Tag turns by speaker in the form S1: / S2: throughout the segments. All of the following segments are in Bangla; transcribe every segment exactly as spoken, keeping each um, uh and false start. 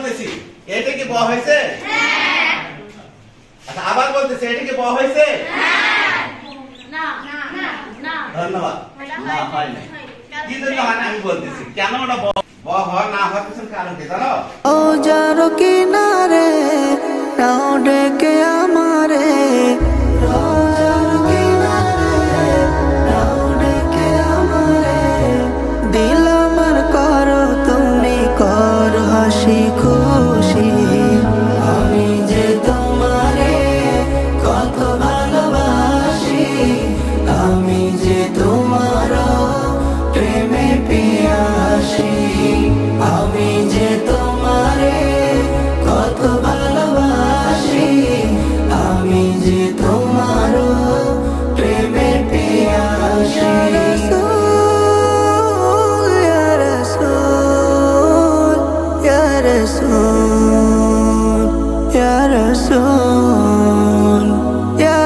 S1: বলতেছি এটা কি ব হয়েছে? হ্যাঁ। আচ্ছা আবার বলতেছি এটা কি ব হয়েছে? হ্যাঁ। না না না ধন্যবাদ। না হয় না। কি জন্য হয় না আমি বলতেছি কেন ওটা ব ব হওয়ার না হওয়ার পিছনে কারণ কি জানো?
S2: ও যার কিনারে নাও ডেকে আমারে রোজার কিনারে নাও ডেকে আমারে দিল আমার করো তুমি কর হাসি খুশি আমি যে তোমারে কত ভালোবাসি আমি যে তোমার প্রেমে পিয়াসি আমি যে তোমারে কত ভালোবাসি আমি যে তোমার প্রেমে পিয়াসি ইয়া রাসূল ইয়া রাসূল ইয়া রাসূল ইয়া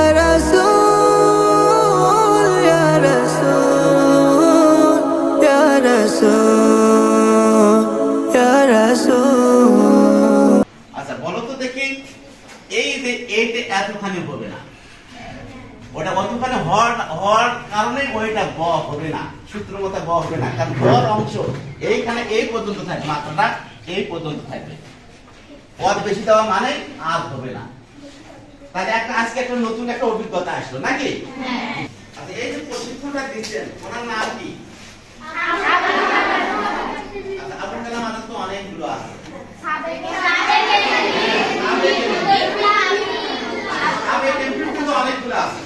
S2: রাসূল ইয়া রাসূল ইয়া রাসূল ইয়া রাসূল।
S1: আচ্ছা বলো তো দেখি এই যে এইটা এতখানি হবে না ওটা অতখানি হওয়ার হওয়ার কারণে ওইটা ব হবে না সূত্র মতো ব হবে না কারণ বর অংশ এইখানে এই পর্যন্ত থাকবে মাত্রাটা এই পর্যন্ত থাকবে পদ বেশি দেওয়া মানে আর হবে না তাহলে একটা আজকে একটা নতুন একটা অভিজ্ঞতা আসলো নাকি? আচ্ছা এই যে প্রশিক্ষণটা দিচ্ছেন ওনার নাম কি? আচ্ছা আবুল কালাম আজাদ তো অনেকগুলো আছে অনেকগুলো আছে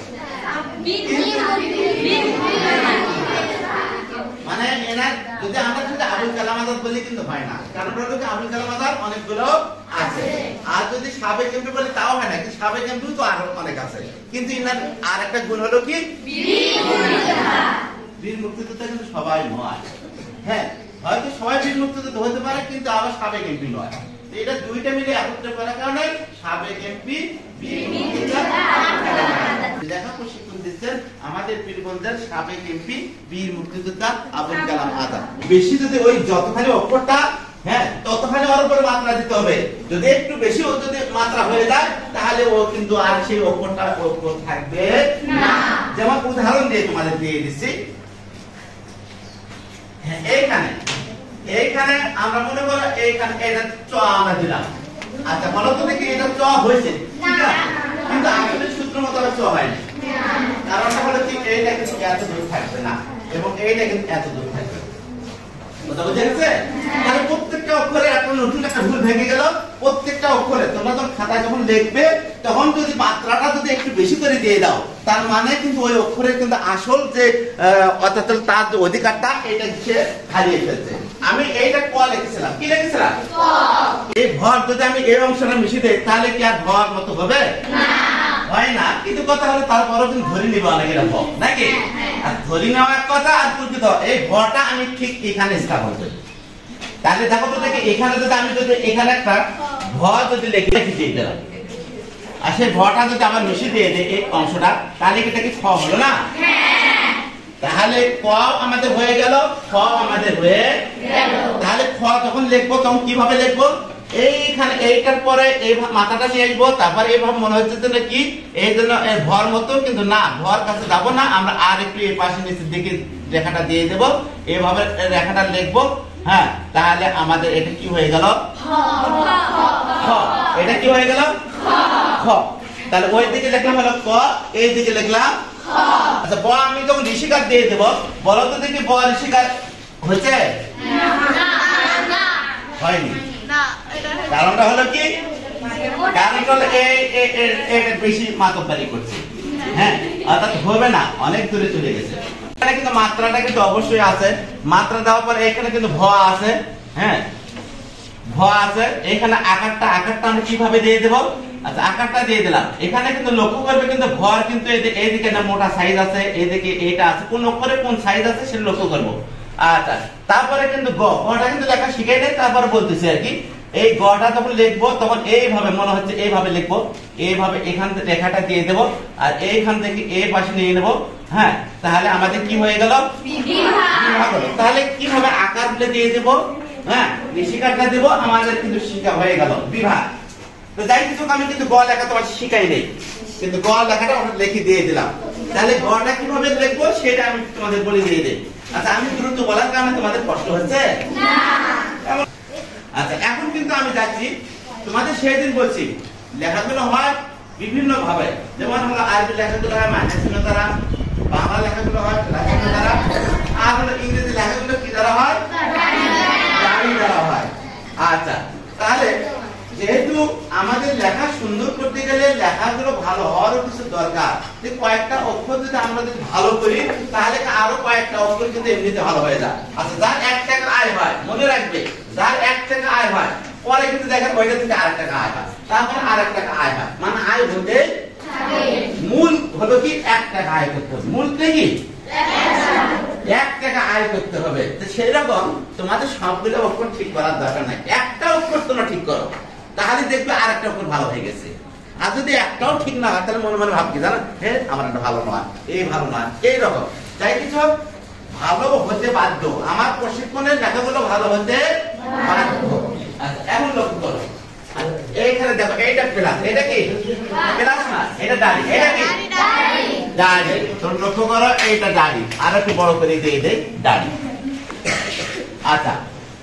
S1: মানে এনার যদি আমরা যদি আবুল কালাম আজাদ বলি কিন্তু হয় না কারণ আবুল কালাম আজাদ অনেকগুলো আছে আর যদি সাবেক এমপি বলি তাও হয় না কিন্তু সাবেক এমপি তো আরো অনেক আছে কিন্তু এনার আর একটা গুণ হলো কি বীর মুক্তিযোদ্ধা কিন্তু সবাই নয় হ্যাঁ হয়তো সবাই বীর মুক্তিযোদ্ধা হতে পারে কিন্তু আবার সাবেক এমপি নয় এটা দুইটা মিলে একত্রে করার কারণে সাবেক এমপি বীর মুক্তিযোদ্ধা দেখা প্রশিক্ষণ দিচ্ছেন আমাদের পীরগঞ্জের সাবেক এমপি বীর মুক্তিযোদ্ধা আবুল কালাম আজাদ বেশি যদি ওই যতখানি অক্ষরটা হ্যাঁ ততখানি ওর উপরে মাত্রা দিতে হবে যদি একটু বেশি ও যদি মাত্রা হয়ে যায় তাহলে ও কিন্তু আর সেই অক্ষরটা অক্ষর থাকবে না যেমন উদাহরণ দিয়ে তোমাদের দিয়ে দিচ্ছি এইখানে এইখানে আমরা মনে করো এইখানে এটা চ আমরা দিলাম আচ্ছা বলো তো দেখি এটা চ হয়েছে ঠিক আছে কিন্তু আসলে সূত্র মতো চ হয়নি কারণটা হলো কি এইটা কিন্তু এত দূর থাকবে না এবং এইটা কিন্তু এত দূর থাকবে কথা বুঝে গেছে তাহলে প্রত্যেকটা অক্ষরে একটা নতুন একটা ভুল ভেঙে গেল প্রত্যেকটা অক্ষরে তোমরা যখন খাতায় যখন লিখবে তখন যদি মাত্রাটা যদি একটু বেশি করে দিয়ে দাও তার মানে কিন্তু ওই অক্ষরের কিন্তু আসল যে অর্থাৎ তার যে অধিকারটা এটা সে হারিয়ে ফেলছে আমি এইটা ক লিখেছিলাম কি লিখেছিলাম ক এই ভর যদি আমি এই অংশটা মিশিয়ে দেই তাহলে কি আর ভর মতো হবে না হয় না কিন্তু কথা হলো তারপরও কিন্তু ধরে নিব অনেক এরকম নাকি আর ধরে নেওয়ার কথা আর প্রকৃত এই ভরটা আমি ঠিক এখানে স্থাপন করি তাহলে দেখো তো দেখি এখানে যদি আমি যদি এখানে একটা ভর যদি লিখে রেখে দিই দিলাম আর সেই ভরটা যদি আবার মিশিয়ে দিয়ে দেই এই অংশটা তাহলে এটা কি খ হলো না তাহলে ক আমাদের হয়ে গেল খ আমাদের হয়ে গেল তাহলে খ যখন লিখবো তখন কিভাবে লিখবো এইখানে এইটার পরে এই মাথাটা নিয়ে আসবো তারপর এইভাবে মনে হচ্ছে যে কি এই জন্য ভর মতো কিন্তু না ভর কাছে যাবো না আমরা আর একটু এই পাশে নিচের দিকে রেখাটা দিয়ে দেবো এইভাবে রেখাটা লিখবো হ্যাঁ তাহলে আমাদের এটা কি হয়ে গেল খ এটা কি হয়ে গেল খ তাহলে ওই দিকে লিখলাম হলো ক এই দিকে লিখলাম খ আচ্ছা ব আমি যখন ঋষিকার দিয়ে দেবো বলো তো দেখি ব ঋষিকার হয়েছে হয়নি কারণটা হলো কি কারণটা হলো এই বেশি মাতব্বারি করছে হ্যাঁ অর্থাৎ হবে না অনেক দূরে চলে গেছে এখানে কিন্তু মাত্রাটা কিন্তু অবশ্যই আছে মাত্রা দেওয়ার পরে এখানে কিন্তু ভ আছে হ্যাঁ ভ আছে এখানে আকারটা আকারটা আমরা কিভাবে দিয়ে দেব আচ্ছা আকারটা দিয়ে দিলাম এখানে কিন্তু লক্ষ্য করবে কিন্তু ভর কিন্তু এইদিকে একটা মোটা সাইজ আছে এইদিকে এইটা আছে কোন অক্ষরে কোন সাইজ আছে সেটা লক্ষ্য করব আচ্ছা তারপরে কিন্তু গ গটা কিন্তু লেখা শিখাই দেয় তারপরে বলতেছি আর কি এই গটা যখন লিখবো তখন এইভাবে মনে হচ্ছে এইভাবে লিখবো এইভাবে এখান থেকে রেখাটা দিয়ে দেব আর এইখান থেকে এই পাশে নিয়ে নেব হ্যাঁ তাহলে আমাদের কি হয়ে গেল বিভাগ হলো তাহলে কিভাবে আকার দিয়ে দেব হ্যাঁ শিকারটা দেবো আমাদের কিন্তু শিকা হয়ে গেল বিভাগ। তো যাই কিছু আমি কিন্তু গ লেখা তোমার শিখাই নেই, কিন্তু গ লেখাটা আমরা লিখে দিয়ে দিলাম। তাহলে গটা কিভাবে লিখবো সেটা আমি তোমাদের বলে দিয়ে দিই। আচ্ছা আমি দ্রুত বলার কারণে তোমাদের কষ্ট হচ্ছে না? আচ্ছা এখন কিন্তু আমি যাচ্ছি, তোমাদের সেই দিন বলছি লেখাগুলো হয় বিভিন্ন ভাবে, যেমন হলো আরবি লেখাগুলো হয় মাইনাসিন দ্বারা, বাংলা লেখাগুলো হয় প্লাসিন দ্বারা, আর হলো ইংরেজি লেখাগুলো কি দ্বারা হয়? দাড়ি দ্বারা হয়। আচ্ছা তাহলে যেহেতু আমাদের লেখা সুন্দর করতে গেলে লেখাগুলো ভালো হওয়ারও কিছু দরকার, যে কয়েকটা অক্ষর যদি আমরা যদি ভালো করি তাহলে আরো কয়েকটা অক্ষর কিন্তু এমনিতে ভালো হয়ে যায়। আচ্ছা যার এক টাকা আয় হয় মনে রাখবে, যার এক টাকা আয় হয় পরে কিন্তু দেখেন ওইটা থেকে আরেক টাকা আয় হয়, তারপরে আরেক টাকা আয় হয়, মানে আয় হতে মূল হলো কি এক টাকা আয় করতে হবে, মূল কি এক টাকা আয় করতে হবে। তো সেই রকম তোমাদের সবগুলো অক্ষর ঠিক করার দরকার নাই, একটা অক্ষর তোমরা ঠিক করো তাহলে দেখবে আরেকটা অক্ষর ভালো হয়ে গেছে। আর যদি একটাও ঠিক না হয় তাহলে মনে মনে ভাবছি জানো হ্যাঁ আমার একটা ভালো নয়, এই ভালো নয়, এইরকম যাই কিছু ভালো হতে বাধ্য, আমার প্রশিক্ষণের লেখাগুলো ভালো হতে বাধ্য। আচ্ছা এখন লক্ষ্য করো এইখানে দেখো এইটা প্লাস, এটা কি প্লাস না, এটা দাড়ি, এটা কি দাড়ি। তোমরা লক্ষ্য করো এইটা দাড়ি, আর একটু বড় করে দিয়ে দেই দাড়ি। আচ্ছা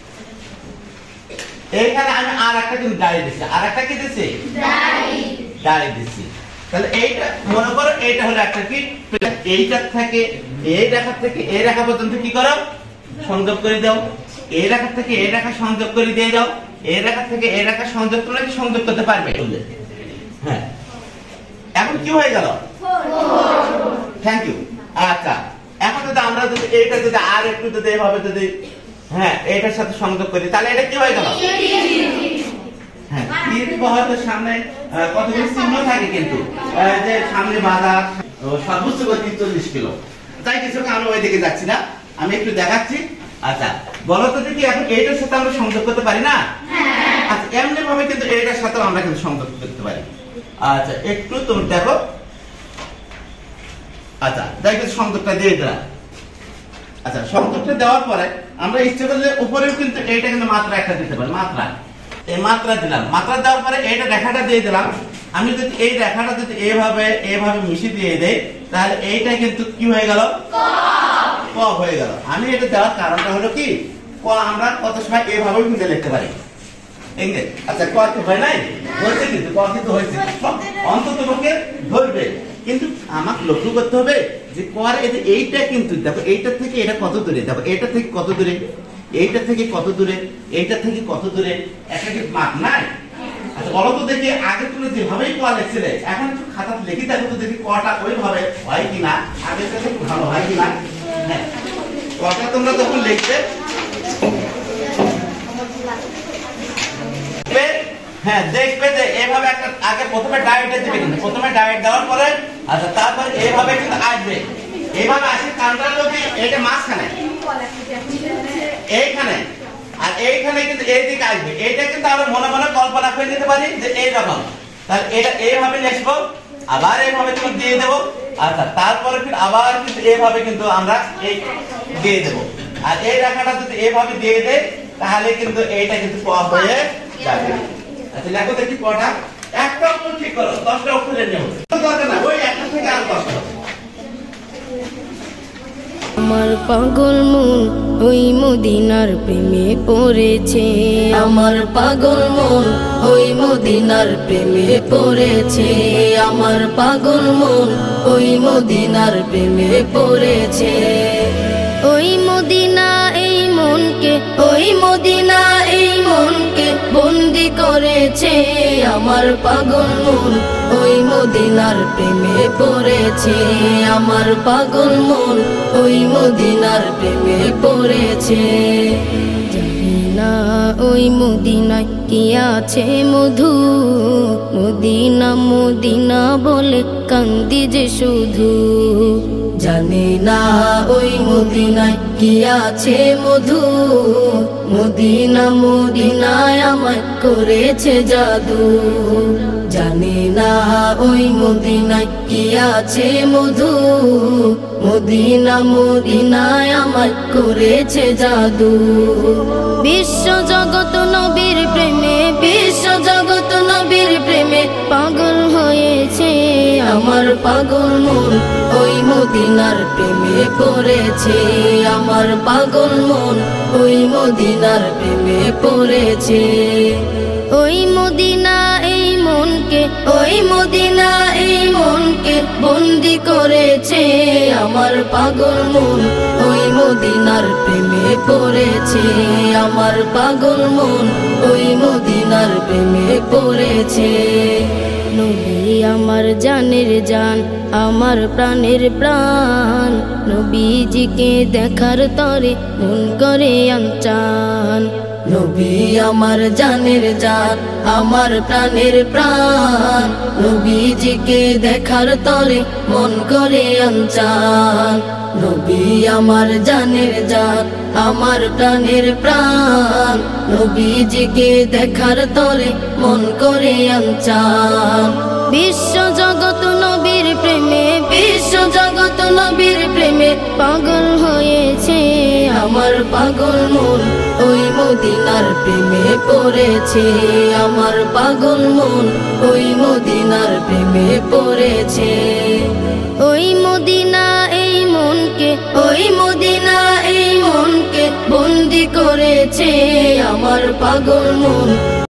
S1: এইখানে আমি আর একটা কিন্তু দাড়ি দিচ্ছি, আর একটা কি দিচ্ছি দাড়ি দিচ্ছি। তাহলে এইটা মনে করো এইটা হলো একটা কি এইটার থেকে এই রেখা থেকে এই রেখা পর্যন্ত কি করো সংযোগ করে দাও, এই রেখা থেকে এই রেখা সংযোগ করে দিয়ে যাও, এই রেখা থেকে এই রেখা সংযোগ করলে কি সংযোগ করতে পারবে? হ্যাঁ এখন কি হয়ে গেল? Thank you. আচ্ছা এখন যদি আমরা যদি এইটা যদি আর একটু যদি এভাবে যদি হ্যাঁ এটার সাথে সংযোগ করি তাহলে এটা কি হয়ে গেল? হ্যাঁ হয়তো সামনে কতগুলো চিহ্ন থাকে কিন্তু যে সামনে বাজার সর্বোচ্চ গতি চল্লিশ কিলো, তাই কিছু আমি ওই দিকে যাচ্ছি না, আমি একটু দেখাচ্ছি। আচ্ছা বলো তো দেখি এখন এইটার সাথে আমরা সংযোগ করতে পারি না? আচ্ছা এমনি ভাবে কিন্তু এইটার সাথে আমরা কিন্তু সংযোগ করতে পারি। আচ্ছা একটু তুমি দেখো, আচ্ছা যাই কিছু সংযোগটা দিয়ে দিলাম। আচ্ছা সংযোগটা দেওয়ার পরে আমরা ইচ্ছে করলে উপরেও কিন্তু এইটা কিন্তু মাত্রা একটা দিতে পারি, মাত্রা এই মাত্রা দিলাম, মাত্রা দেওয়ার পরে এইটা রেখাটা দিয়ে দিলাম। আমি যদি এই রেখাটা যদি এইভাবে এইভাবে মিশিয়ে দিয়ে দেই তাহলে এইটা কিন্তু কি হয়ে গেল? ক হয়ে গেল। আমি এটা দেওয়ার কারণটা হলো কি ক আমরা কত সময় এইভাবেও কিন্তু লিখতে পারি। আচ্ছা ক কি হয় নাই? হয়েছে কিন্তু ক কিন্তু হয়েছে, অন্তত পক্ষে ধরবে। কিন্তু আমাকে লক্ষ্য করতে হবে যে কর এইটা কিন্তু দেখো এইটা থেকে এটা কত দূরে, দেখো এইটা থেকে কত দূরে, এইটা থেকে কত দূরে, এইটা থেকে কত দূরে, একটা কি মাপ নাই? আচ্ছা বলো তো দেখি আগে তুমি যেভাবেই ক লিখছিলে এখন একটু খাতা লিখে দেখো তো দেখি কটা ওইভাবে হয় কিনা, আগে থেকে ভালো হয় কিনা। হ্যাঁ কটা তোমরা যখন লিখবে হ্যাঁ দেখবে যে এইভাবে একটা আগে প্রথমে ডায়েটে দিবে, কিন্তু প্রথমে ডায়েট দেওয়ার পরে আচ্ছা তারপর এইভাবে কিন্তু আসবে, এইভাবে আসে কানটা লোকে এইটা মাঝখানে এইখানে আর এইখানে কিন্তু এই দিকে আসবে, এইটা কিন্তু আমরা মনে মনে কল্পনা করে নিতে পারি যে এইরকম। তাহলে এটা এইভাবে লিখবো, আবার এইভাবে তুমি দিয়ে দেবো। আচ্ছা তারপরে কিন্তু আবার কিন্তু এইভাবে কিন্তু আমরা এই দিয়ে দেবো, আর এই রেখাটা যদি এইভাবে দিয়ে দেয় তাহলে কিন্তু এইটা কিন্তু ক হয়ে যাবে। আচ্ছা লেখো দেখি কটা, একটা অক্ষর ঠিক করো, দশটা অক্ষরের নিয়ম দরকার না, ওই একটা থেকে আর দশটা।
S3: আমার পাগল মন ওই মদিনার প্রেমে পড়েছে, আমার পাগল মন ওই মদিনার প্রেমে পড়েছে, আমার পাগল মন ওই মদিনার প্রেমে পড়েছে। ওই মদিনা এই মনকে, ওই মদিনা এই মনকে বন্দি করেছে, আমার পাগল মন ওই মদিনার প্রেমে পড়েছে, আমার পাগল মন ওই মদিনার প্রেমে পড়েছে। জানি না ওই মদিনায় কি আছে মধু, মদিনা মদিনা বলে কান্দি যে শুধু, জানি না ওই মদিনায় কি আছে মধু, মদিনা মদিনায় আমায় করেছে জাদু। জানি না ওই মদিনায় কি আছে মধু, মদিনা মদিনায় আমায় করেছে জাদু। বিশ্ব জগৎ নবীর প্রেমে, বিশ্ব জগৎ নবীর প্রেমে পাগল হয়েছে আমার পাগল মন, ওই মদিনার প্রেমে পড়েছে আমার পাগল মন, ওই মদিনার প্রেমে পড়েছে। ওই মদিনা এই মনকে, ওই মদিনা এই মনকে বন্দি করেছে আমার পাগল মন, ওই মদিনার প্রেমে পড়েছে আমার পাগল মন, ওই মদিনার প্রেমে পড়েছে। নবী আমার জানের জান, আমার প্রাণের প্রাণ, নবীজিকে দেখার তরে মন করে আনচান। নবী আমার জানের জান, আমার প্রাণের প্রাণ, নবীজিকে দেখার তরে মন করে আনচান। নবী আমার জানের জান, আমার প্রাণের প্রাণ, নবীজিকে দেখার তরে মন করে আনচান। বিশ্ব জগৎ নবীর প্রেমে, বিশ্ব জগৎ নবীর প্রেমে পাগল হয়েছে আমার পাগল মন, ওই মদিনার প্রেমে পড়েছে আমার পাগল মন, ওই মদিনার প্রেমে পড়েছে। ওই মদিনা এই মনকে, ওই মদিনা এই মনকে বন্দি করেছে আমার পাগল মন।